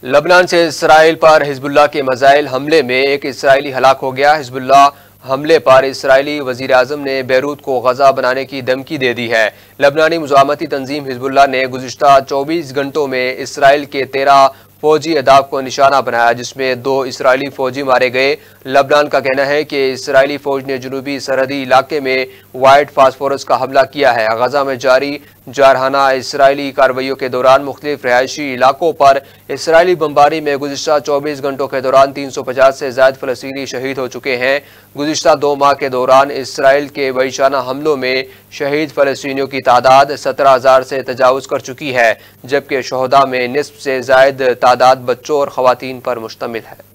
लबनान से इसराइल पर हिजबुल्लाह के मिसाइल हमले में एक इसराइली हलाक हो गया। हिजबुल्लाह हमले पर इसराइली वजीर आजम ने बैरूत को गजा बनाने की धमकी दे दी है। लबनानी मुजामती तंजीम हिजबुल्लाह ने गुज़िश्ता 24 घंटों में इसराइल के 13 फौजी अहदाफ को निशाना बनाया, जिसमें 2 इसराइली फौजी मारे गए। लबनान का कहना है कि इसराइली फौज ने जनूबी सरहदी इलाके में वाइट फास्फोरस का हमला किया है। गजा में जारी जारहाना इसराइली कार्रवाइयों के दौरान मुख्तलिफ रिहायशी इलाकों पर इसराइली बमबारी में गुज़िश्ता 24 घंटों के दौरान 350 से ज़ायद फ़लस्तीनी शहीद हो चुके हैं। गुज़िश्ता 2 माह के दौरान इसराइल के वहिशाना हमलों में शहीद फ़लस्तीनियों की तादाद 17,000 से तजावुज़ कर चुकी है, जबकि शोहदा में निस्फ से ज़ायद तादाद बच्चों और ख़वातीन पर मुश्तमिल है।